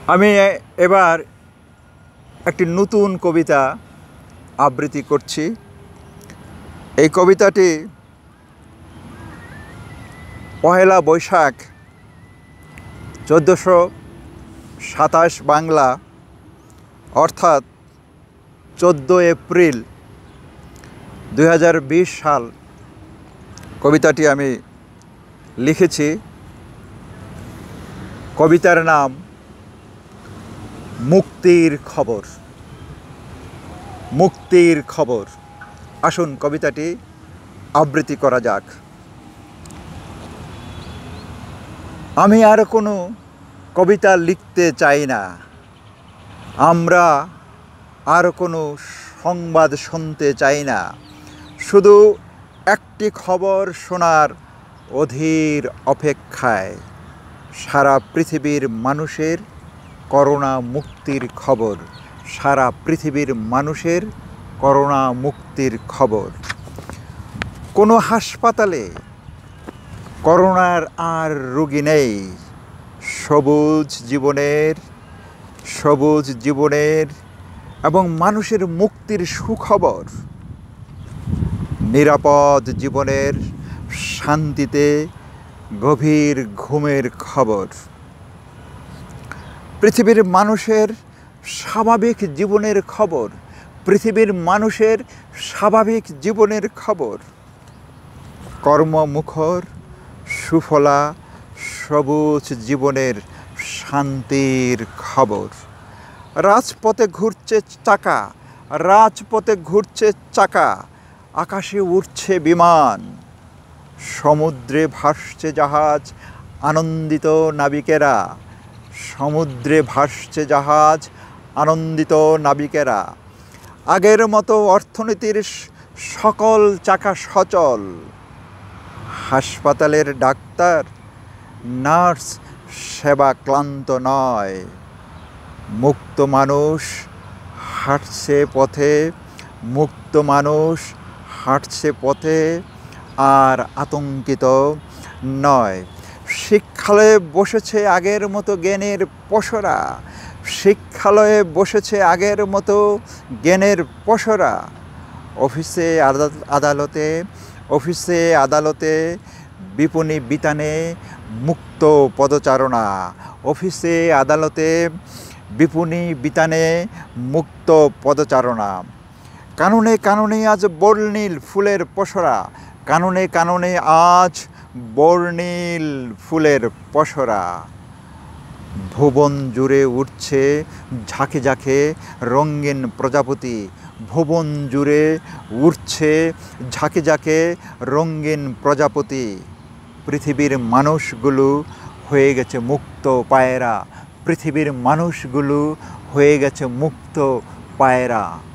আমি এবার একটি নতুন কবিতা আবৃত্তি করছি। এই কবিতাটি পহেলা বৈশাখ 1427 বাংলা অর্থাৎ 14 এপ্রিল 2020 সাল কবিতাটি আমি লিখেছি। কবিতার নাম মুক্তির খবর। মুক্তির খবর। আসুন কবিতাটি আবৃত্তি করা যাক। আমি আর কোনো কবিতা লিখতে চাই না, আমরা আর কোনো সংবাদ শুনতে চাই না, শুধু একটি খবর শোনার অধীর অপেক্ষায়। সারা পৃথিবীর মানুষের করোনা মুক্তির খবর। সারা পৃথিবীর মানুষের করোনা মুক্তির খবর। কোনো হাসপাতালে করোনার আর রোগী নেই। সবুজ জীবনের এবং মানুষের মুক্তির সুখবর। নিরাপদ জীবনের শান্তিতে গভীর ঘুমের খবর। পৃথিবীর মানুষের স্বাভাবিক জীবনের খবর। পৃথিবীর মানুষের স্বাভাবিক জীবনের খবর। কর্মমুখর সুফলা সবুজ জীবনের শান্তির খবর। রাজপথে ঘুরছে চাকা, আকাশে উড়ছে বিমান, সমুদ্রে ভাসছে জাহাজ, আনন্দিত নাবিকেরা। সমুদ্রে ভাসছে জাহাজ, আনন্দিত নাবিকেরা। আগের মতো অর্থনীতির সকল চাকা সচল। হাসপাতালের ডাক্তার নার্স সেবা ক্লান্ত নয়। মুক্ত মানুষ হাঁটছে পথে, মুক্ত মানুষ হাঁটছে পথে, আর আতঙ্কিত নয়। শিক্ষালয়ে বসেছে আগের মতো জ্ঞানের পসরা। শিক্ষালয়ে বসেছে আগের মতো জ্ঞানের পসরা। অফিসে আদালতে বিপণী বিতানে মুক্ত পদচারণা। অফিসে আদালতে বিপণী বিতানে মুক্ত পদচারণা। কাননে কাননে আজ বর্ণিল ফুলের পসরা। কাননে কাননে আজ বর্ণিল ফুলের পসরা। ভুবন জুড়ে উঠছে ঝাঁকে ঝাঁকে রঙিন প্রজাপতি। ভুবন জুড়ে উঠছে ঝাঁকে ঝাঁকে রঙিন প্রজাপতি। পৃথিবীর মানুষগুলো হয়ে গেছে মুক্ত পায়রা। পৃথিবীর মানুষগুলো হয়ে গেছে মুক্ত পায়রা।